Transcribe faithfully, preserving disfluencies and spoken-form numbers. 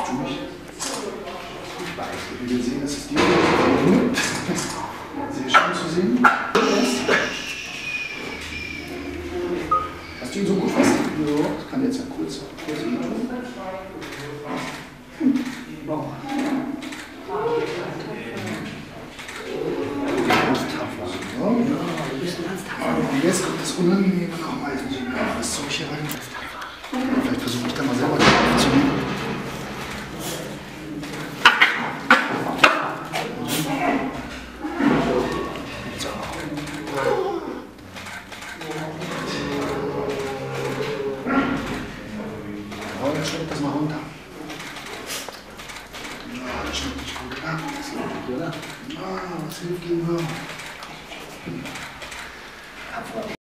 Stimmig. Wie wir sehen, das ist die sehr schön zu sehen. Hast du ihn so gut fest? Ja. Das kann jetzt ja kurz, kurz tun. Wow. Und jetzt kommt das Unangenehme nochmal. Jetzt muss ich noch das Zeug hier rein. Vielleicht versuche ich da mal selber aufzunehmen. Oh, jetzt schluckt das mal runter. Ja, das schluckt nicht gut. Ah, das hilft, oder? Ah, das hilft gegen Würmer.